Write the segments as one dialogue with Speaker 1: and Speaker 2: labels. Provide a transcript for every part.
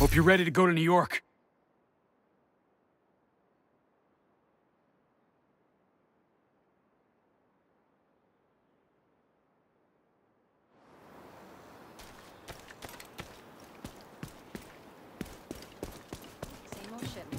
Speaker 1: Hope you're ready to go to New York.
Speaker 2: Same old shit, man.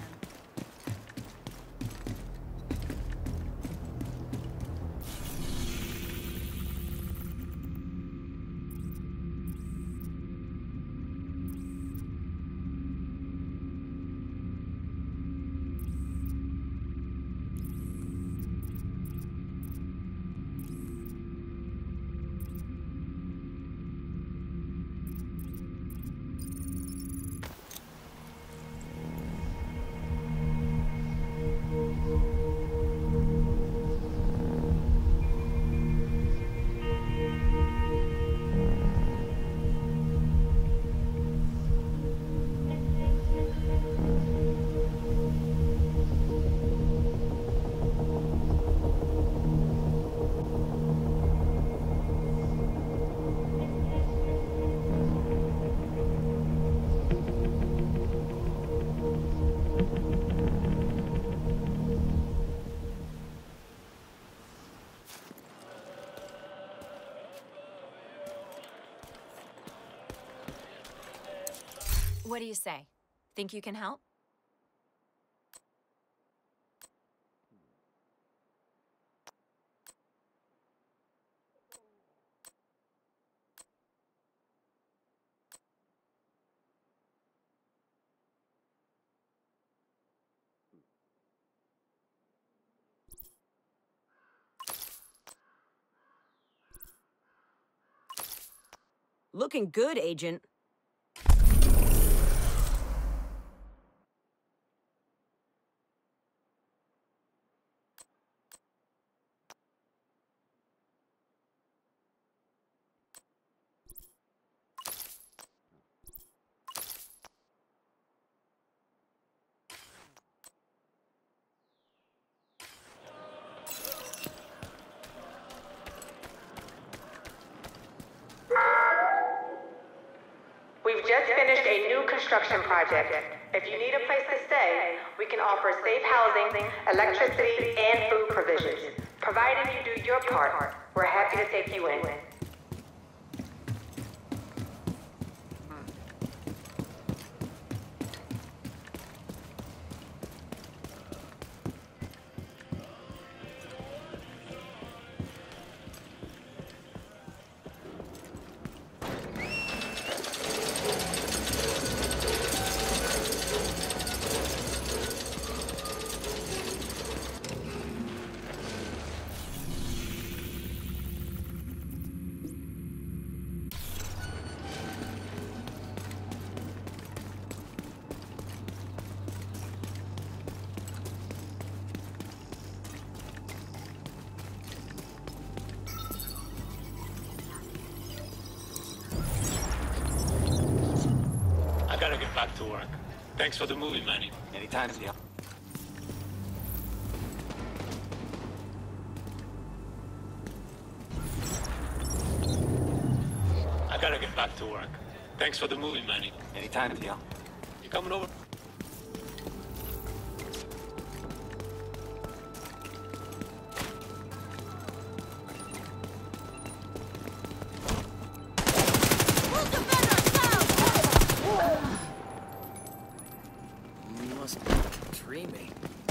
Speaker 2: What do you say? Think you can help?
Speaker 3: Looking good, Agent.
Speaker 4: We've just finished a new construction project. If you need a place to stay, we can offer safe housing, electricity, and food provisions. Provided you do your part, we're happy to take you in.
Speaker 5: I gotta get back to work. Thanks for the movie, Manny.
Speaker 6: Anytime, yeah.
Speaker 5: I gotta get back to work. Thanks for the movie, Manny.
Speaker 6: Anytime, yeah.
Speaker 5: You coming over?
Speaker 6: You must be dreaming.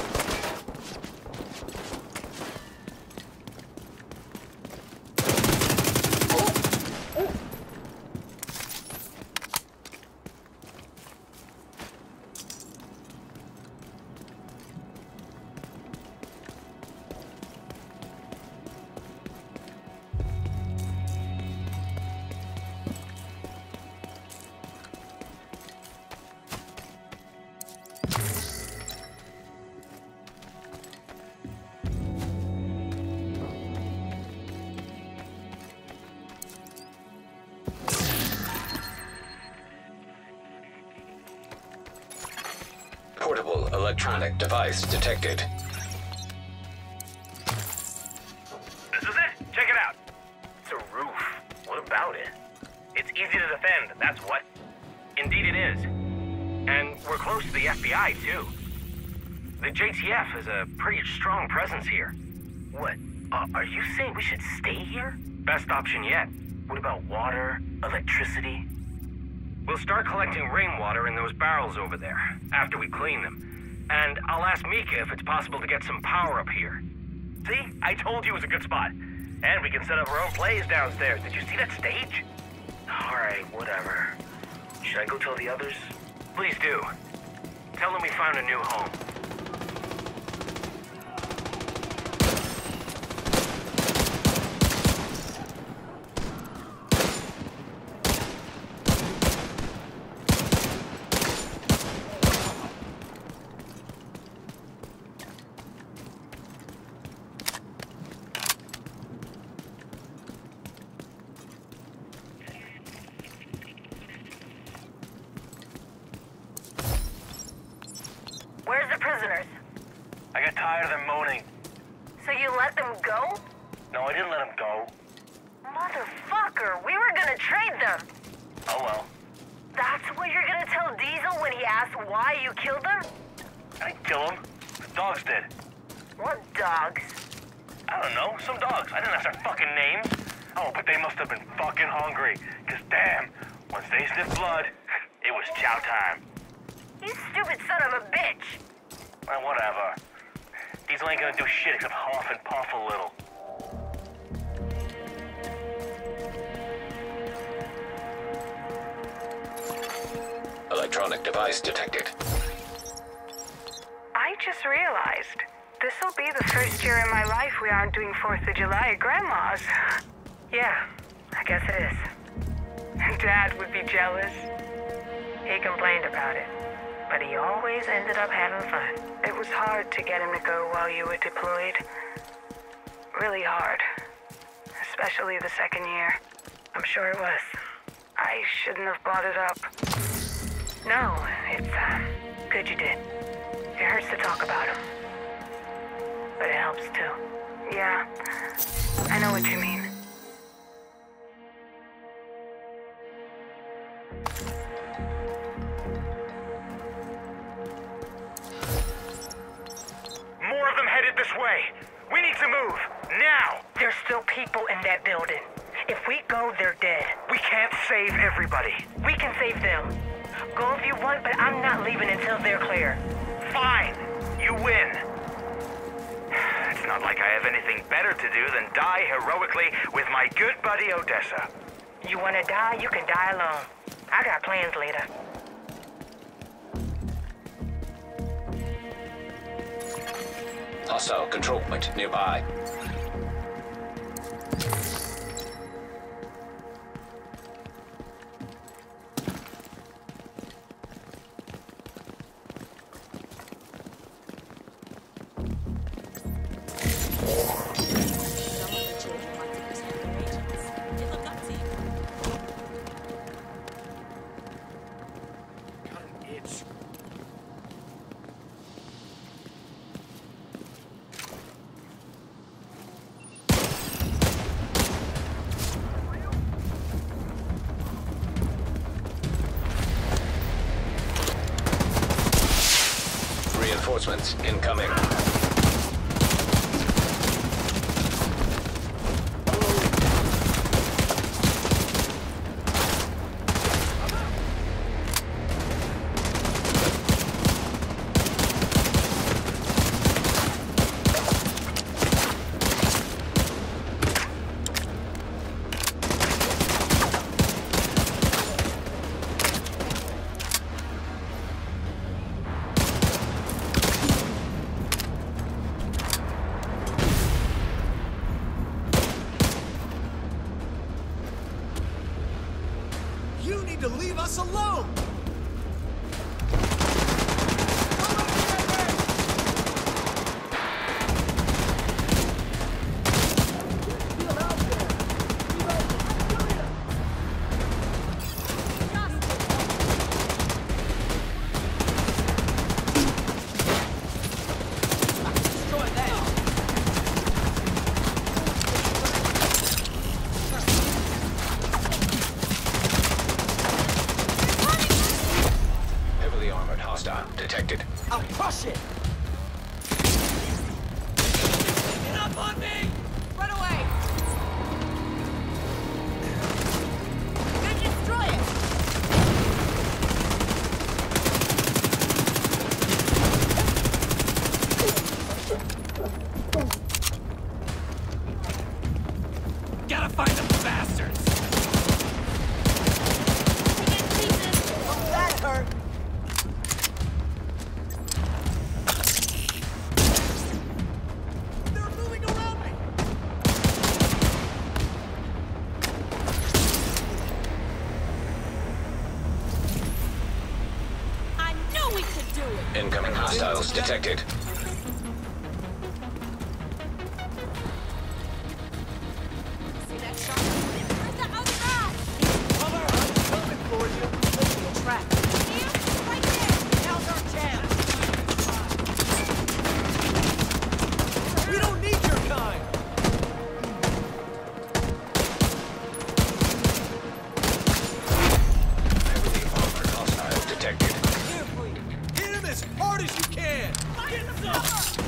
Speaker 7: Portable electronic device detected.
Speaker 8: This is it! Check it out! It's a roof. What about it? It's easy to defend, that's what. Indeed it is. And we're close to the FBI, too. The JTF has a pretty strong presence here. What? Are you saying we should stay here? Best option yet. What about water, electricity? We'll start collecting rainwater in those barrels over there, after we clean them. And I'll ask Mika if it's possible to get some power up here. See? I told you it was a good spot. And we can set up our own plays downstairs. Did you see that stage? Alright, whatever. Should I go tell the others? Please do. Tell them we found a new home.
Speaker 4: Where's the prisoners?
Speaker 8: I got tired of them moaning.
Speaker 4: So you let them go?
Speaker 8: No, I didn't let them go.
Speaker 4: Motherfucker, we were gonna trade them.
Speaker 8: Oh well.
Speaker 4: That's what you're gonna tell Diesel when he asks why you killed them?
Speaker 8: I didn't kill them. The dogs did.
Speaker 4: What dogs?
Speaker 8: I don't know, some dogs. I didn't ask their fucking names. Oh, but they must have been fucking hungry. Cause damn, once they sniffed blood, it was chow time.
Speaker 4: You stupid son of a bitch.
Speaker 8: Well, whatever. Diesel ain't gonna do shit except huff and puff a little.
Speaker 7: Electronic device detected.
Speaker 4: I just realized this'll be the first year in my life we aren't doing 4th of July at Grandma's. Yeah, I guess it is. Dad would be jealous. He complained about it, but he always ended up having fun. It was hard to get him to go while you were deployed. Really hard. Especially the second year. I'm sure it was. I shouldn't have brought it up. No, it's, good you did. It hurts to talk about him. But it helps too. Yeah, I know what you mean.
Speaker 8: More of them headed this way. We need to move. Now.
Speaker 4: There's still people in that building. If we go, they're dead.
Speaker 8: We can't save everybody.
Speaker 4: We can save them. Go if you want, but I'm not leaving until they're clear.
Speaker 8: Fine. You win. It's not like I have anything better to do than die heroically with my good buddy Odessa.
Speaker 4: You wanna die, you can die alone. I got plans later.
Speaker 7: Hostile control point nearby. Reinforcements incoming.
Speaker 1: You need to leave us alone!
Speaker 7: detected.
Speaker 6: I'll crush it!
Speaker 1: Get up on me!
Speaker 3: Run away! Then destroy it!
Speaker 1: Gotta find them bastards!
Speaker 6: Oh, that hurt!
Speaker 1: They're moving around me!
Speaker 3: I knew we could do it!
Speaker 7: Incoming hostiles detected.
Speaker 3: See that shot? Where's the other guy?
Speaker 6: Coming for you. Making a trap.
Speaker 3: Here? Right there!
Speaker 6: Now's our chance.
Speaker 1: We don't need your kind!
Speaker 7: Heavily armored hostiles detected.
Speaker 6: Here for you.
Speaker 1: Hit him as hard as you can! Get some!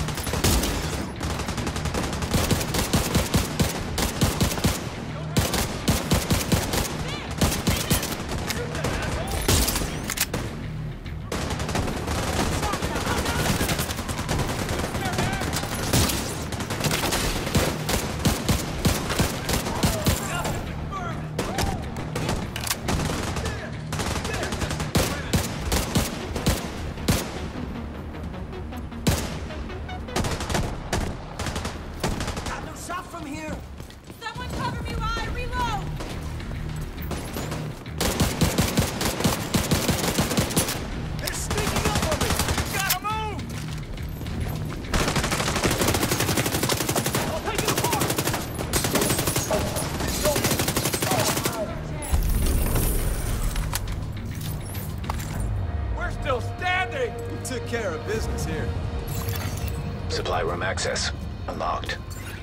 Speaker 6: Got no shot from here.
Speaker 3: Someone cover me while I reload!
Speaker 1: They're sneaking up on me! Gotta move! I'll take it apart! We're still standing! We took care of business here.
Speaker 7: Supply room access unlocked.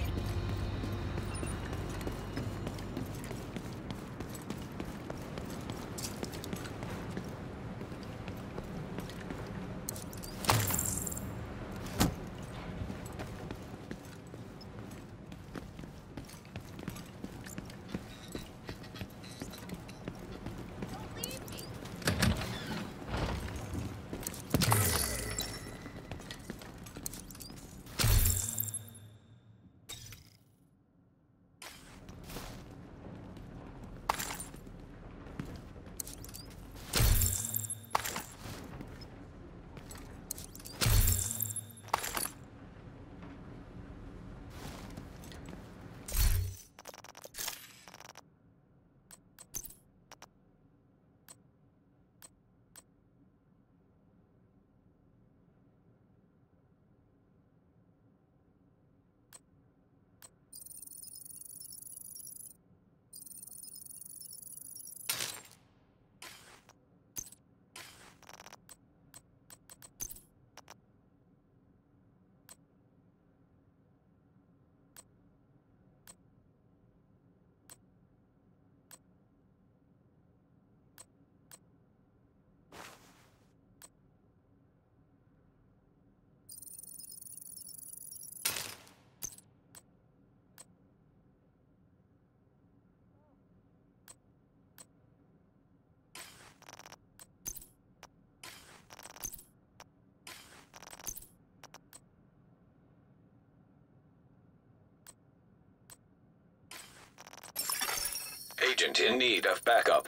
Speaker 7: Agent in need of backup.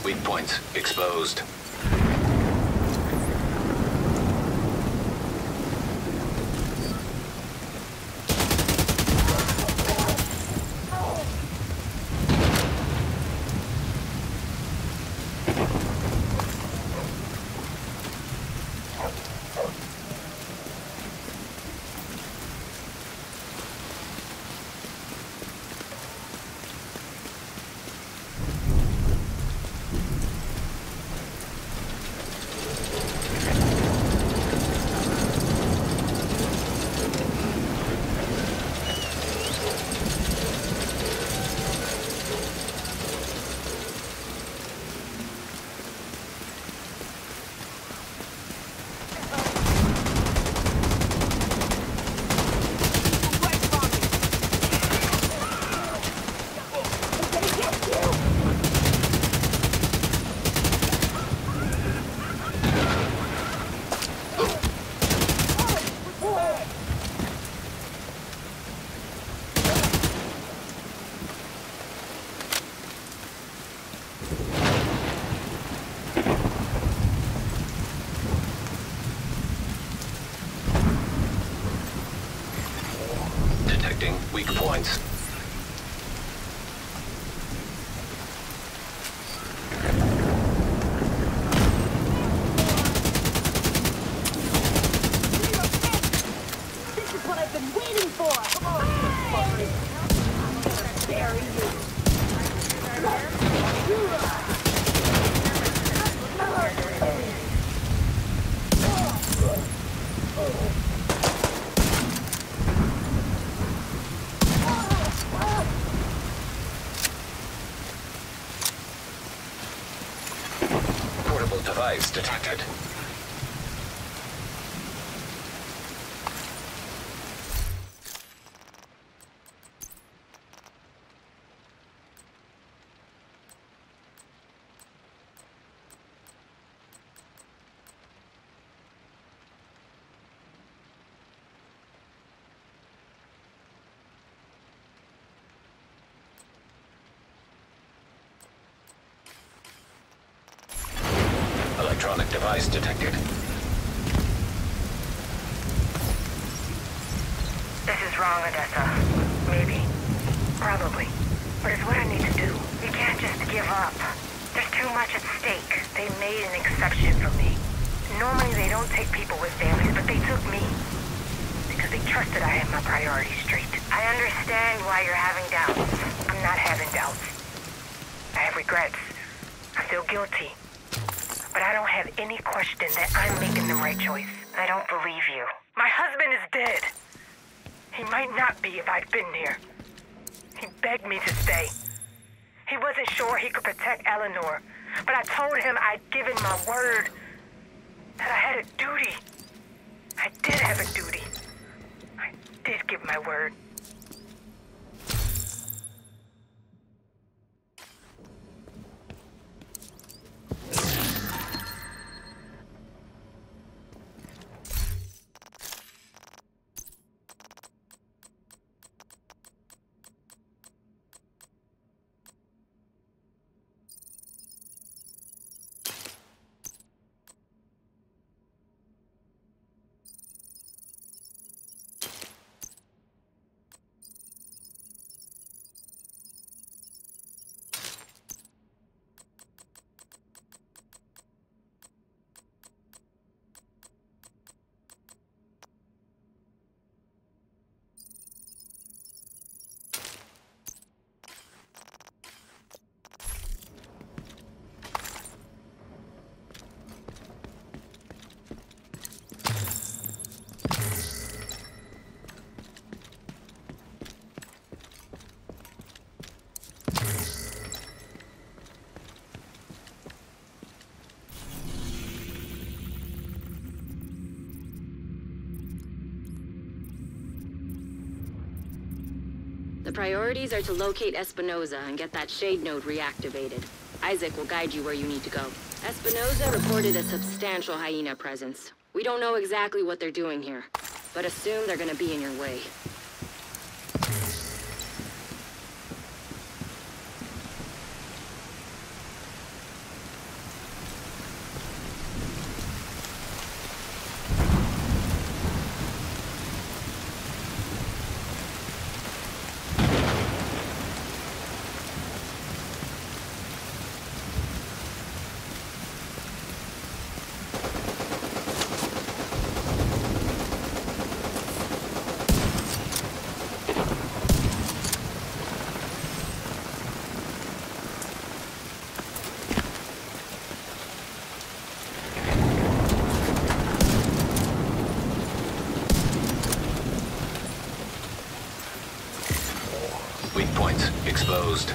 Speaker 7: Weak points exposed. Detecting weak points.
Speaker 3: This is what I've been waiting for! Come on, fuckers! I'm gonna bury you!
Speaker 7: Portable device detected. Electronic device detected.
Speaker 4: This is wrong, Odessa. Maybe. Probably. But it's what I need to do. You can't just give up. There's too much at stake. They made an exception for me. Normally they don't take people with families, but they took me. Because they trusted I had my priorities straight. I understand why you're having doubts. I'm not having doubts. I have regrets. I feel guilty. But I don't have any question that I'm making the right choice. I don't believe you. My husband is dead. He might not be if I'd been here. He begged me to stay. He wasn't sure he could protect Eleanor, but I told him I'd given my word. That I had a duty. I did have a duty. I did give my word.
Speaker 9: The priorities are to locate Espinosa and get that shade node reactivated. Isaac will guide you where you need to go. Espinosa reported a substantial hyena presence. We don't know exactly what they're doing here, but assume they're gonna be in your way.
Speaker 7: Weak points exposed.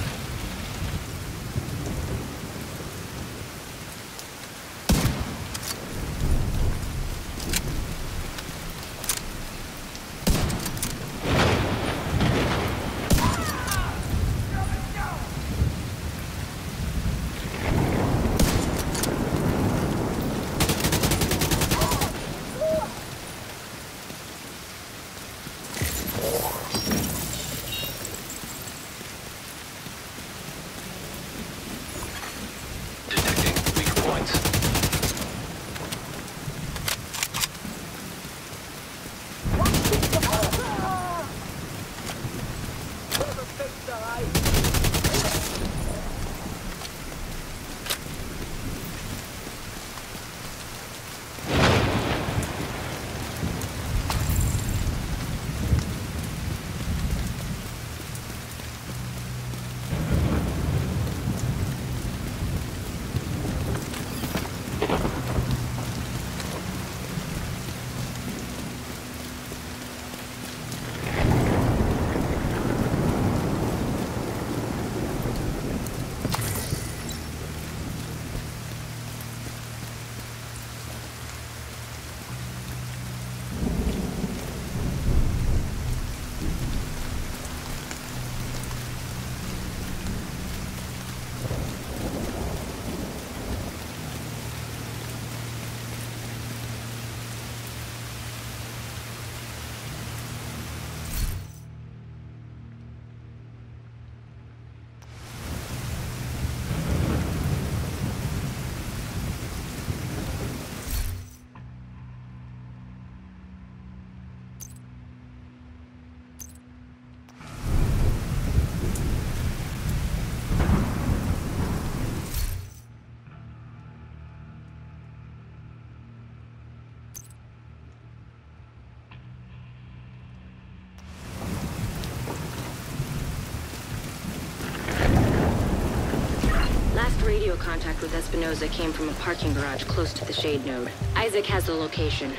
Speaker 9: Radio contact with Espinosa came from a parking garage close to the shade node. Isaac has the location.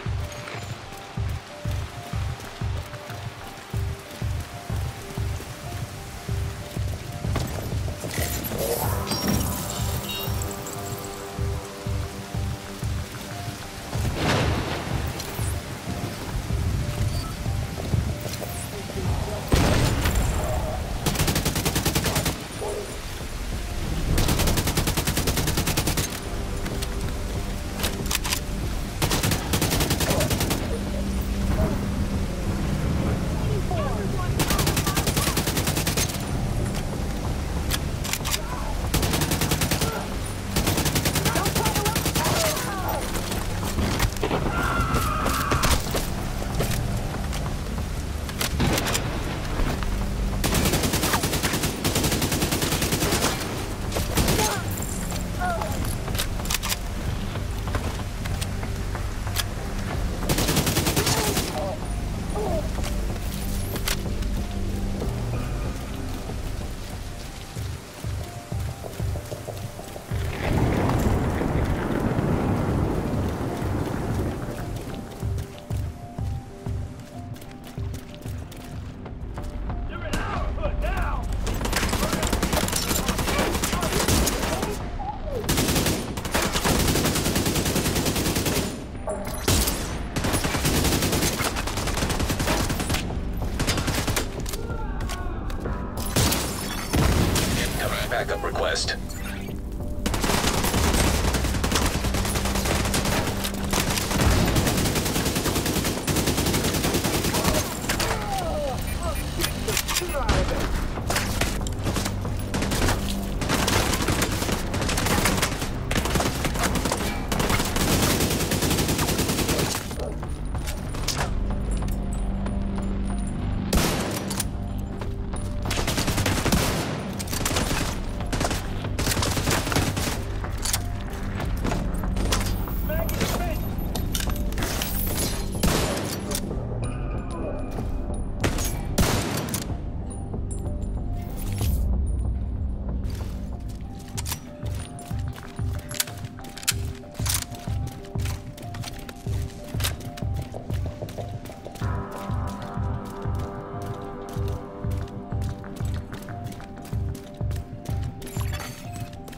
Speaker 7: Backup request.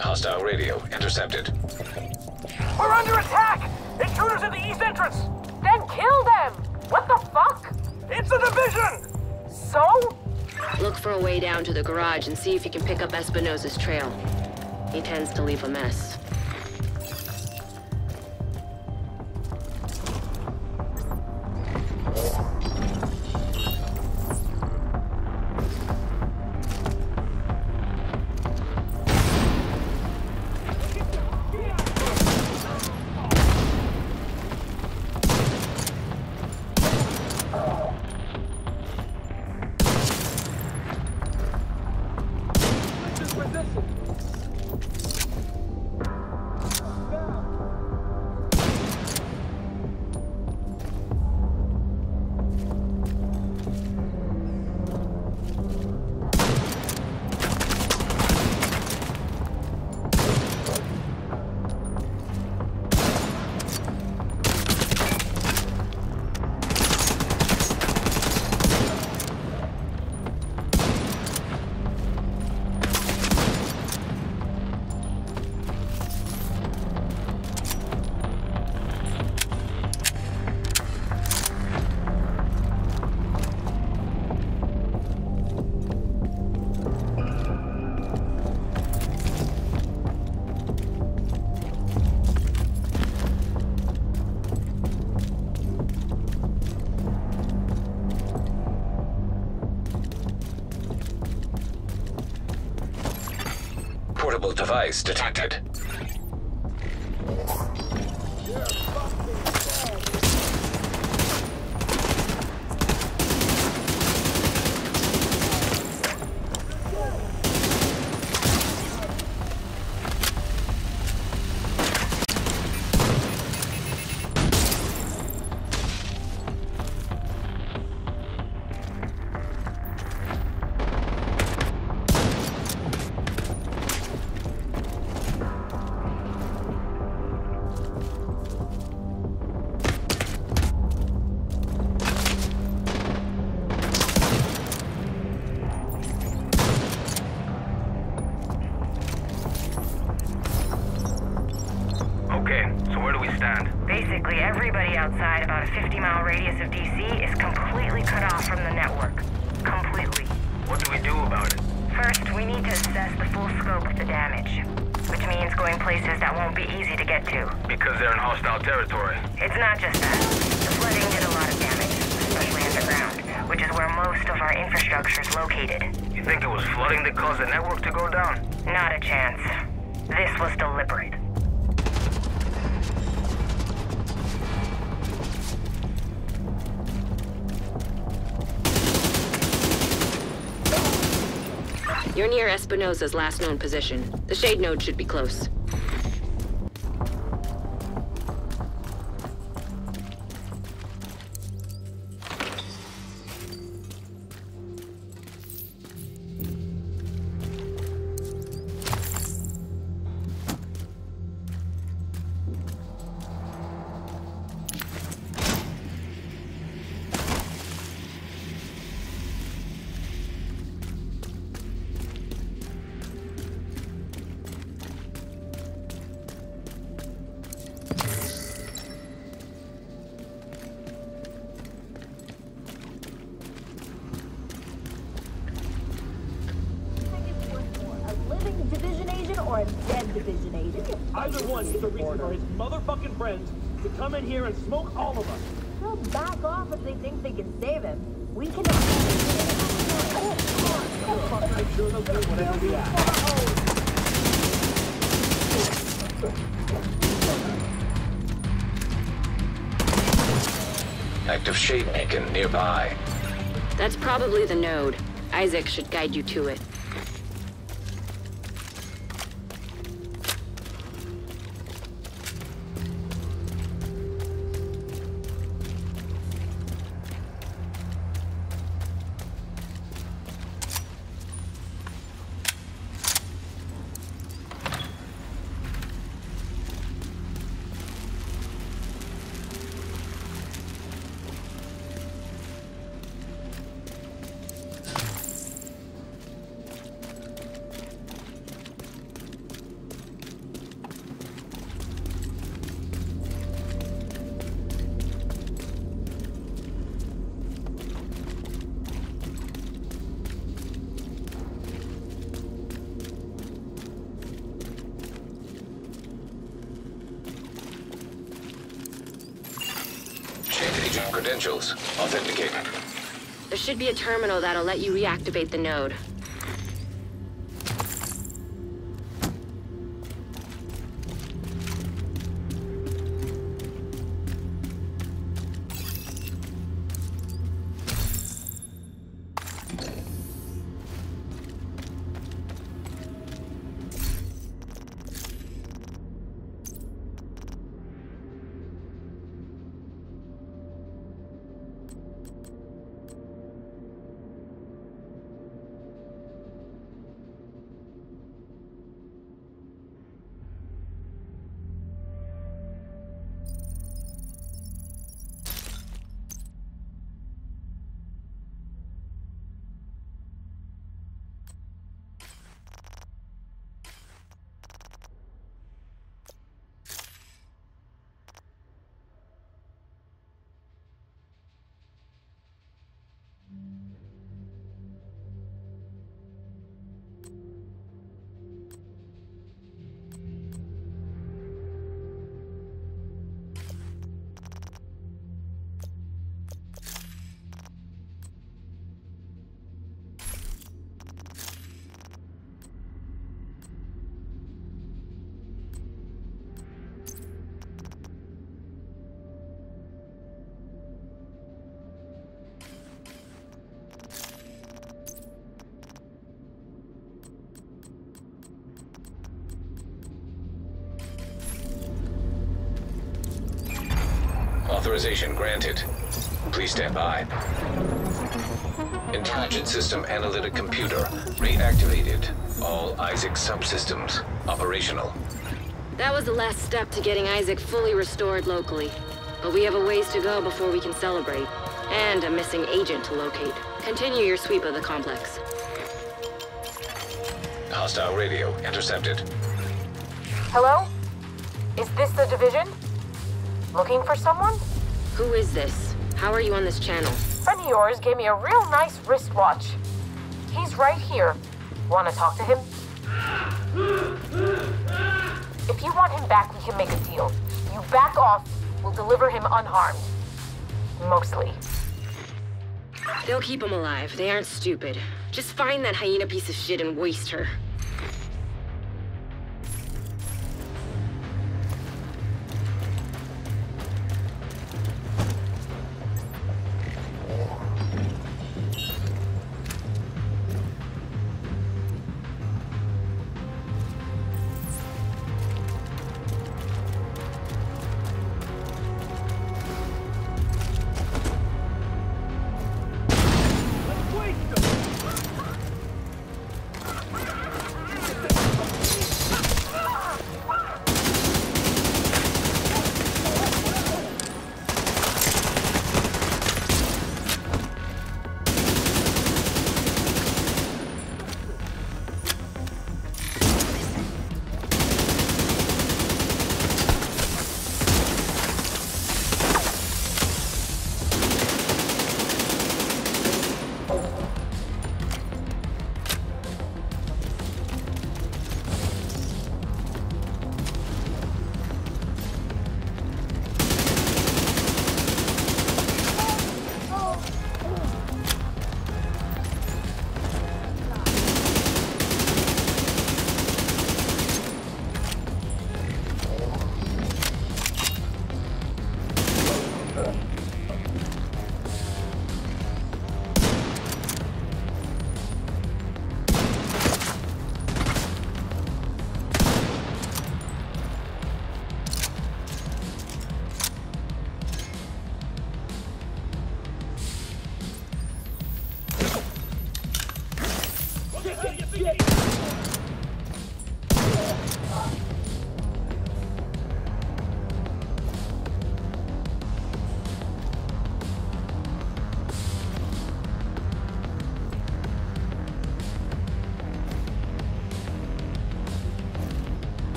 Speaker 7: Hostile radio intercepted.
Speaker 6: We're under attack! Intruders at the east entrance!
Speaker 3: Then kill them! What the fuck?
Speaker 6: It's a division!
Speaker 3: So?
Speaker 9: Look for a way down to the garage and see if you can pick up Espinosa's trail. He tends to leave a mess.
Speaker 7: Portable device detected.
Speaker 4: Basically, everybody outside about a 50-mile radius of DC is completely cut off from the network. Completely.
Speaker 8: What do we do about it?
Speaker 4: First, we need to assess the full scope of the damage, which means going places that won't be easy to get to.
Speaker 8: Because they're in hostile territory.
Speaker 4: It's not just that. The flooding did a lot of damage, especially underground, which is where most of our infrastructure is located.
Speaker 8: You think it was flooding that caused the network to go down?
Speaker 4: Not a chance. This was deliberate.
Speaker 9: You're near Espinosa's last known position. The shade node should be close.
Speaker 3: Or a dead division agent.
Speaker 6: Either one is a reason for his motherfucking friends to come in here and smoke all of us.
Speaker 3: They'll back off if they think they can save him. We can...
Speaker 6: I'm sure they'll do whatever we ask.
Speaker 7: Active shade beacon nearby.
Speaker 9: That's probably the node. Isaac should guide you to it.
Speaker 7: credentials authenticated.
Speaker 9: There should be a terminal that'll let you reactivate the node.
Speaker 7: Authorization granted. Please stand by. Intelligent System Analytic Computer reactivated. All ISAC subsystems operational.
Speaker 9: That was the last step to getting Isaac fully restored locally. But we have a ways to go before we can celebrate. And a missing agent to locate. Continue your sweep of the complex.
Speaker 7: Hostile radio intercepted.
Speaker 3: Hello? Is this the division? Looking for someone?
Speaker 9: Who is this? How are you on this channel?
Speaker 3: Friend of yours gave me a real nice wristwatch. He's right here. Want to talk to him? If you want him back, we can make a deal. You back off, we'll deliver him unharmed. Mostly.
Speaker 9: They'll keep him alive. They aren't stupid. Just find that hyena piece of shit and waste her.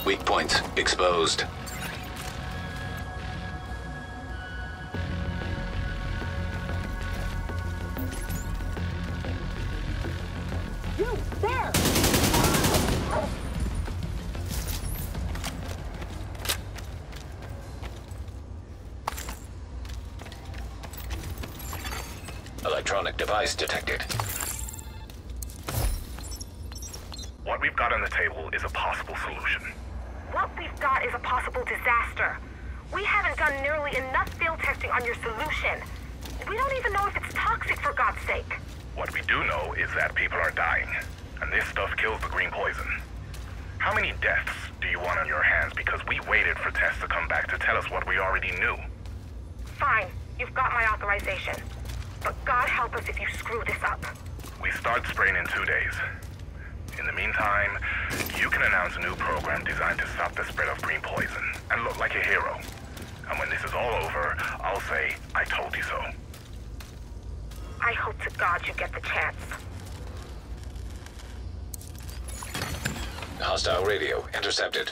Speaker 7: Weak points exposed.
Speaker 3: You, there!
Speaker 7: Electronic device detected.
Speaker 10: What we've got on the table is a possible solution.
Speaker 4: What we've got is a possible disaster. We haven't done nearly enough field testing on your solution. We don't even know if it's toxic, for God's sake.
Speaker 10: What we do know is that people are dying, and this stuff kills the green poison. How many deaths do you want on your hands because we waited for Tess to come back to tell us what we already knew?
Speaker 4: Fine, you've got my authorization. But God help us if you screw this up.
Speaker 10: We start spraying in 2 days. In the meantime, you can announce a new program designed to stop the spread of green poison and look like a hero. And when this is all over, I'll say, I told you so.
Speaker 4: I hope to God you get the chance.
Speaker 7: Hostile radio intercepted.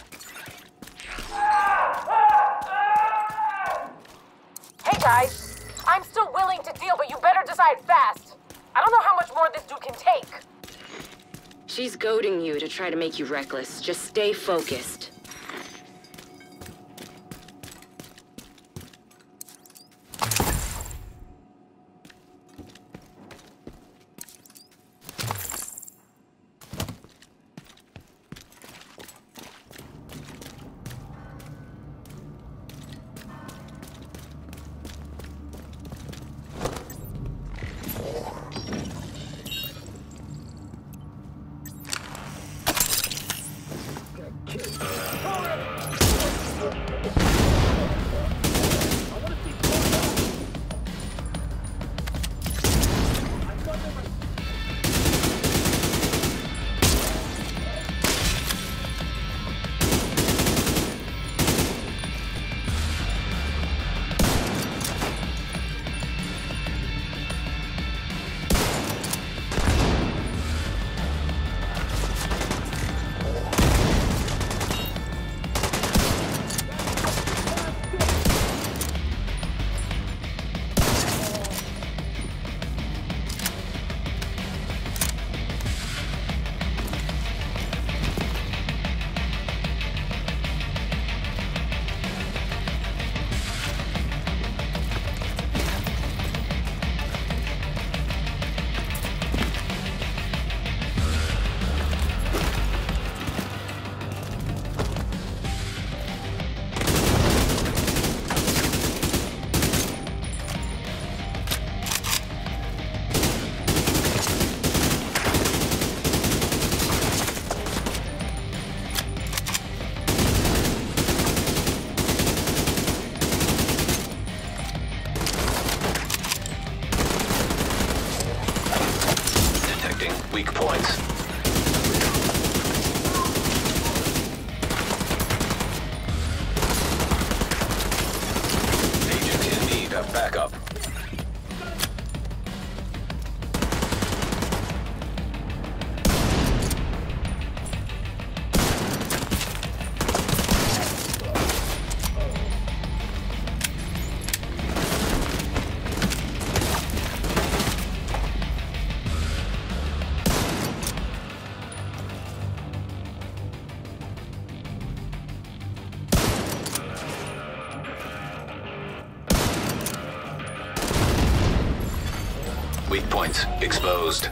Speaker 3: Hey guys, I'm still willing to deal, but you better decide fast. I don't know how much more this dude can take.
Speaker 9: She's goading you to try to make you reckless. Just stay focused.
Speaker 7: Weak points. Agent in need of backup. Weak points exposed.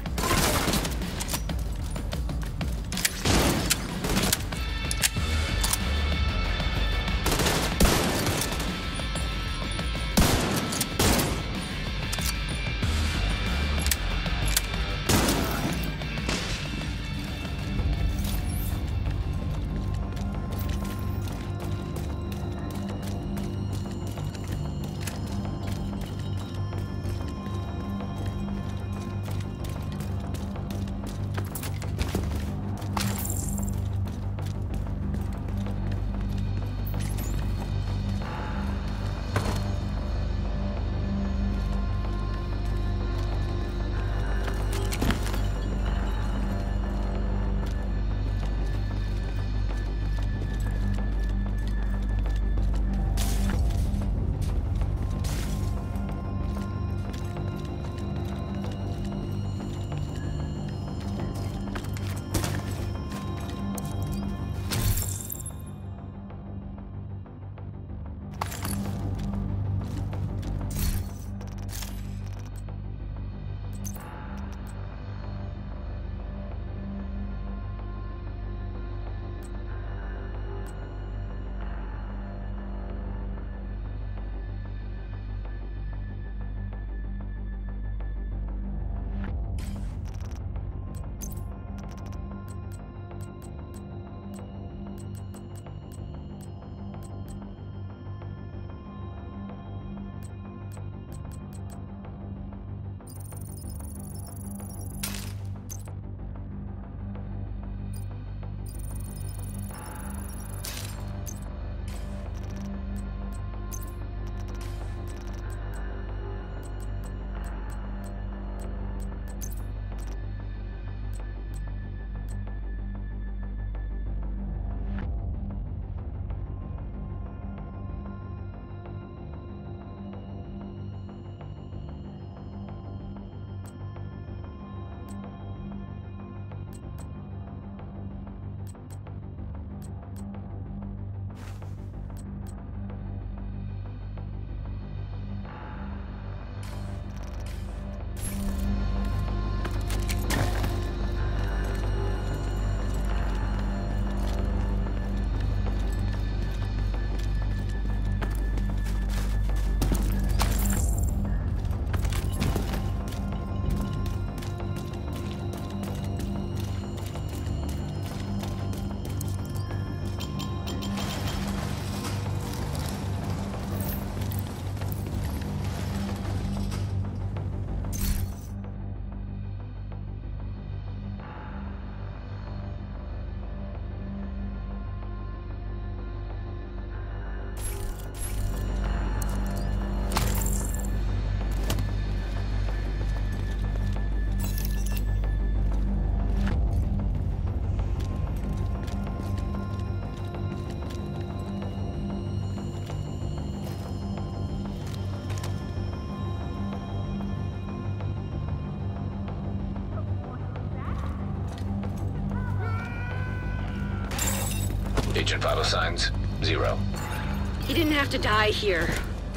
Speaker 7: Agent vital signs, 0.
Speaker 9: He didn't have to die here.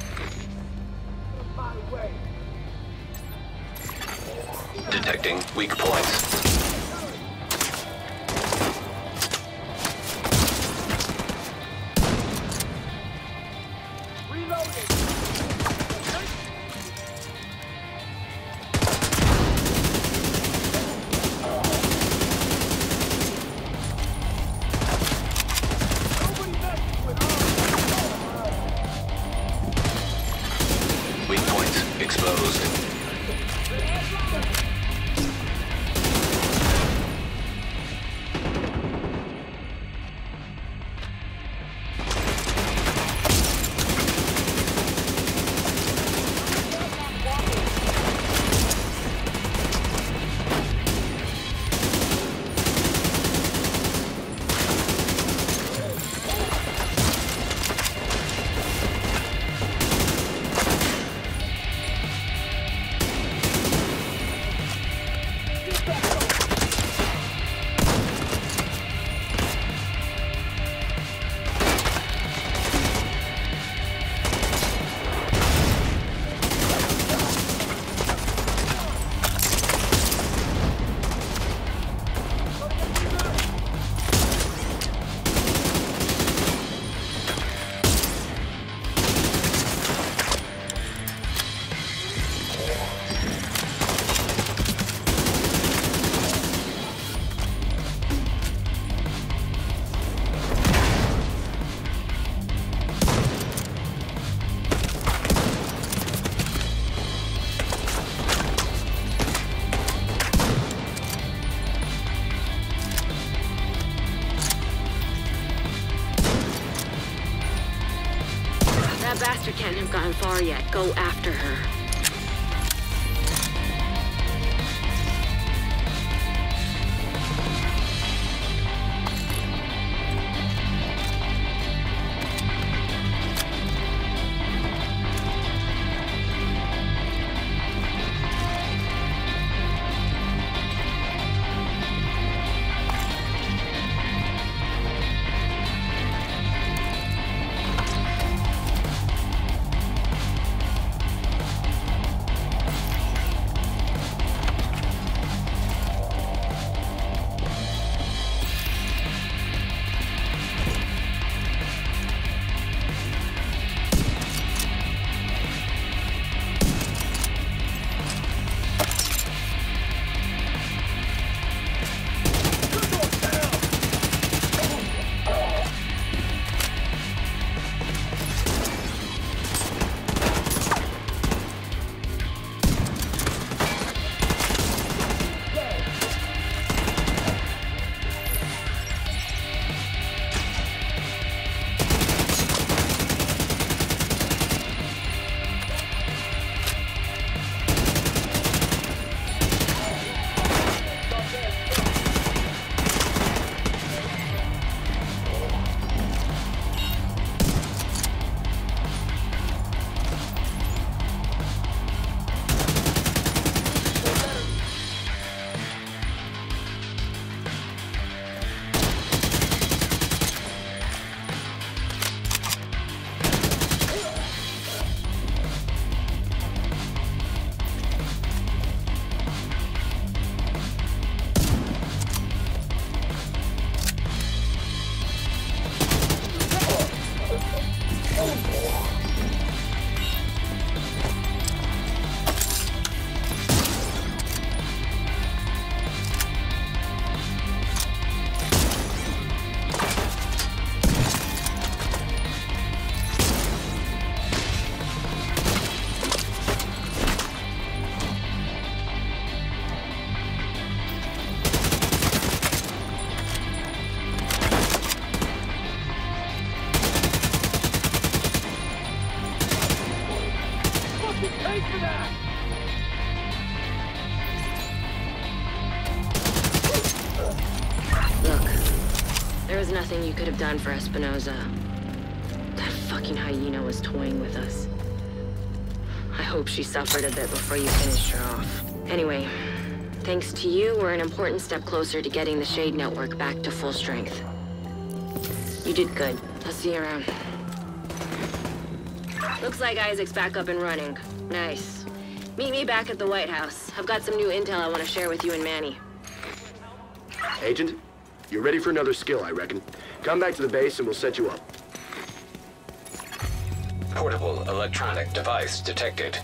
Speaker 7: Detecting weak points. Weak points exposed.
Speaker 9: That bastard can't have gone far yet. Go after her. There was nothing you could have done for Espinosa. That fucking hyena was toying with us. I hope she suffered a bit before you finished her off. Anyway, thanks to you, we're an important step closer to getting the Shade Network back to full strength. You did good. I'll see you around. Looks like Isaac's back up and running. Nice. Meet me back at the White House. I've got some new intel I want to share with you and Manny.
Speaker 11: Agent, you're ready for another skill, I reckon. Come back to the base and we'll set you up.
Speaker 7: Portable electronic device detected.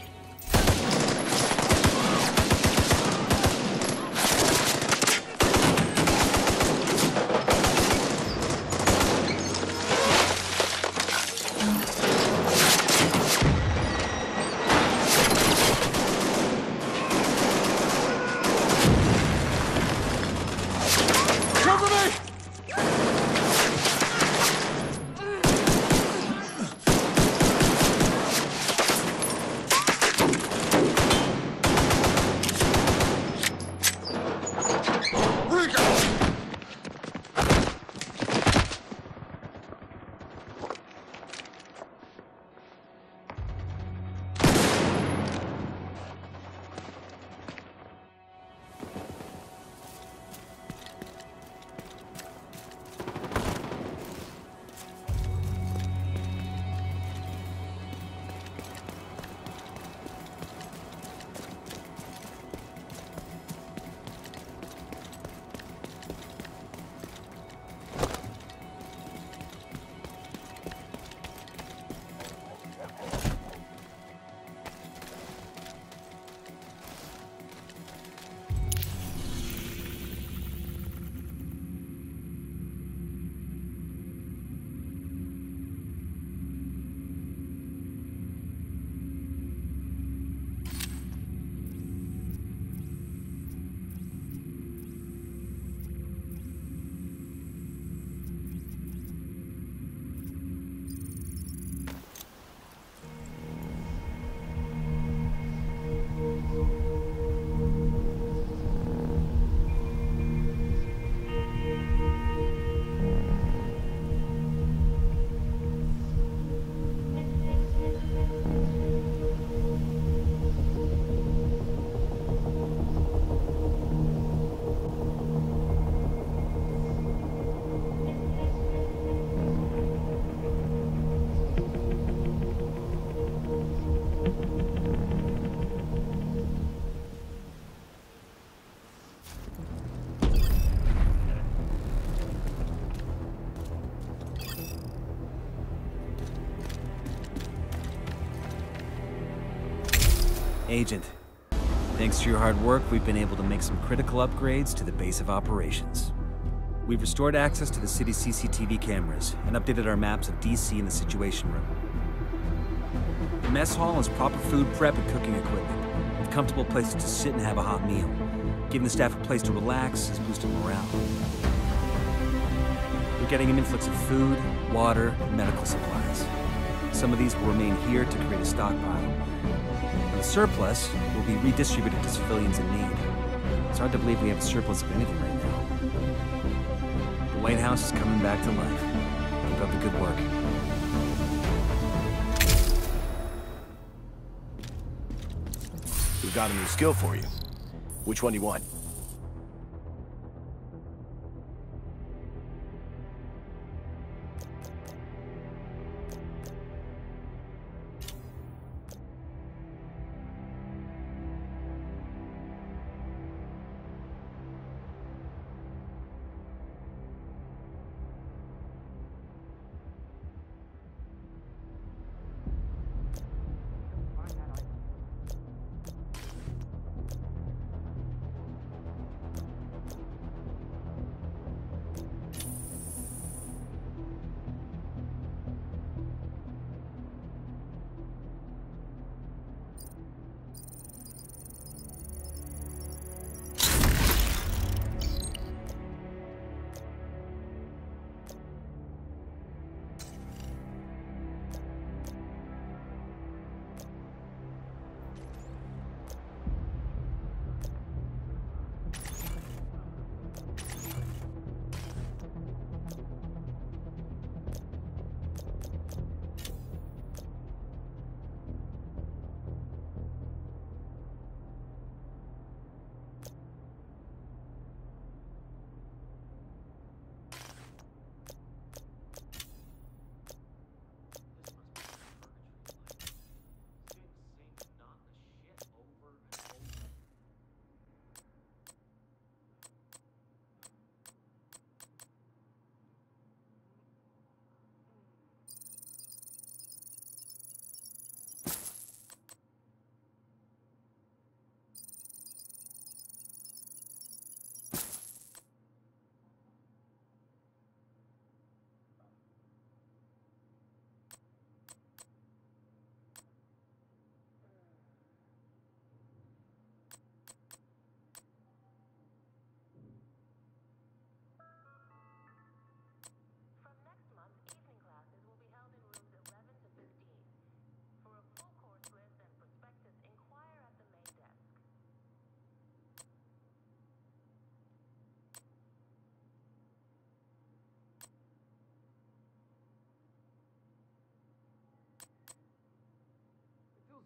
Speaker 12: Agent, thanks to your hard work, we've been able to make some critical upgrades to the base of operations. We've restored access to the city's CCTV cameras and updated our maps of DC and the Situation Room. The mess hall has proper food prep and cooking equipment, with comfortable places to sit and have a hot meal. Giving the staff a place to relax has boosted morale. We're getting an influx of food, water, and medical supplies. Some of these will remain here to create a stockpile. The surplus will be redistributed to civilians in need. It's hard to believe we have a surplus of anything right now. The White House is coming back to life. Keep up the good work.
Speaker 11: We've got a new skill for you. Which one do you want?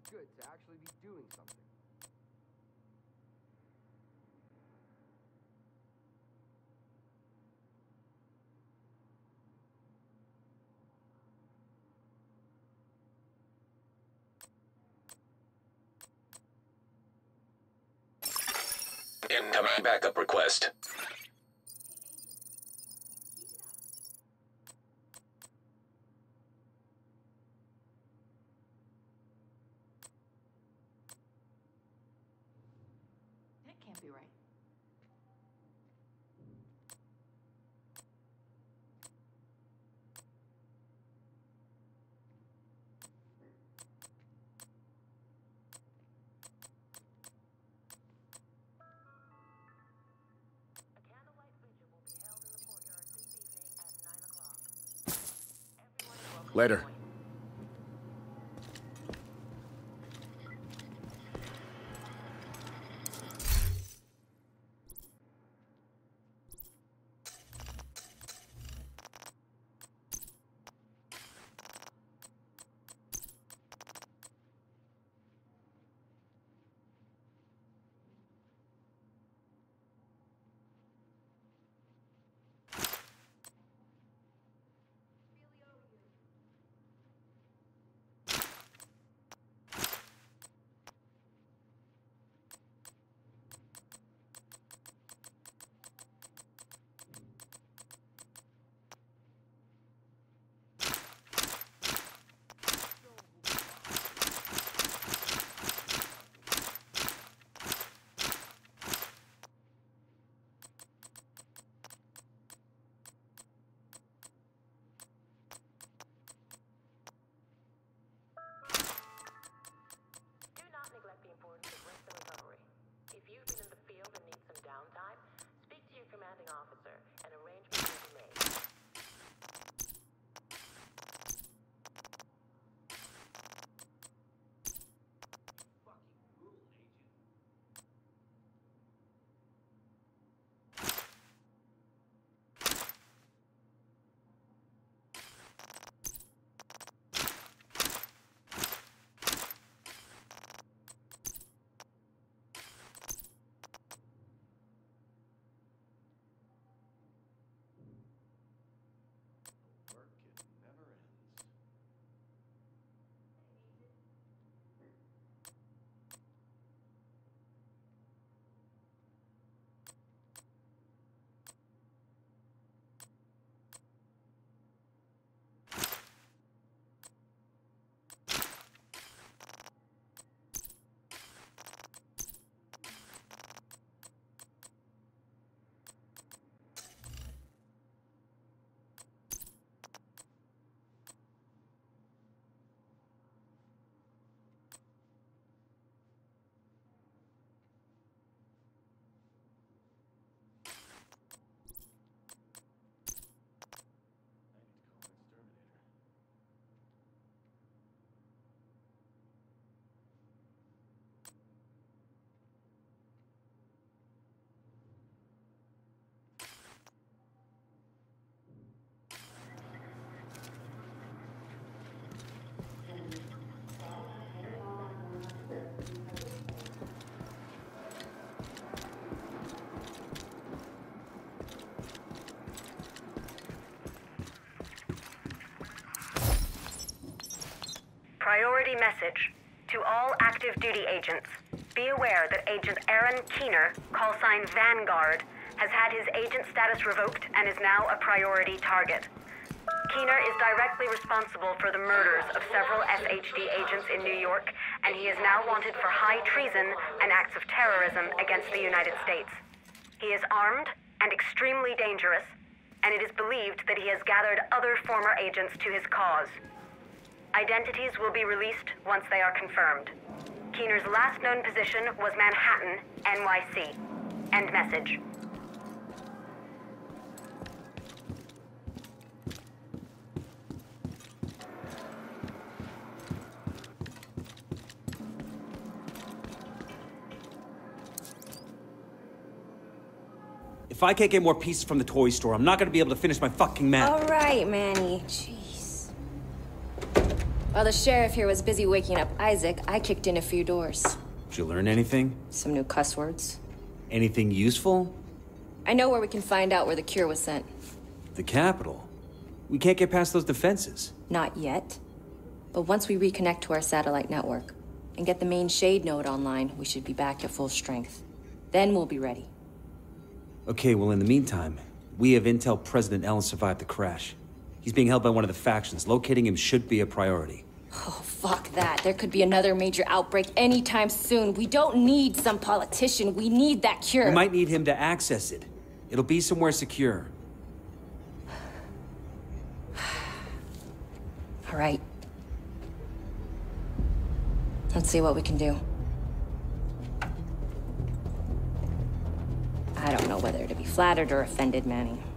Speaker 11: good to actually be doing something.
Speaker 7: Incoming backup request.
Speaker 3: That can't be right.
Speaker 11: Later.
Speaker 3: Officer, and arrangements will be made.
Speaker 13: Priority message. To all active duty agents, be aware that Agent Aaron Keener, call sign Vanguard, has had his agent status revoked and is now a priority target. Keener is directly responsible for the murders of several SHD agents in New York, and he is now wanted for high treason and acts of terrorism against the United States. He is armed and extremely dangerous, and it is believed that he has gathered other former agents to his cause. Identities will be released once they are confirmed. Keener's last known position was Manhattan, NYC. End message.
Speaker 12: If I can't get more pieces from the toy store, I'm not gonna be able to finish my fucking map.
Speaker 9: All right, Manny. Jeez. While the sheriff here was busy waking up Isaac, I kicked in a few doors.
Speaker 12: Did you learn anything?
Speaker 9: Some new cuss words.
Speaker 12: Anything useful?
Speaker 9: I know where we can find out where the cure was sent.
Speaker 12: The capital? We can't get past those defenses.
Speaker 9: Not yet. But once we reconnect to our satellite network and get the main Shade node online, we should be back at full strength. Then we'll be ready.
Speaker 12: Okay, well in the meantime, we have intel President Allen survived the crash. He's being held by one of the factions. Locating him should be a priority.
Speaker 9: Oh, fuck that. There could be another major outbreak anytime soon. We don't need some politician. We need that cure.
Speaker 12: We might need him to access it. It'll be somewhere secure.
Speaker 9: All right. Let's see what we can do. I don't know whether to be flattered or offended, Manny.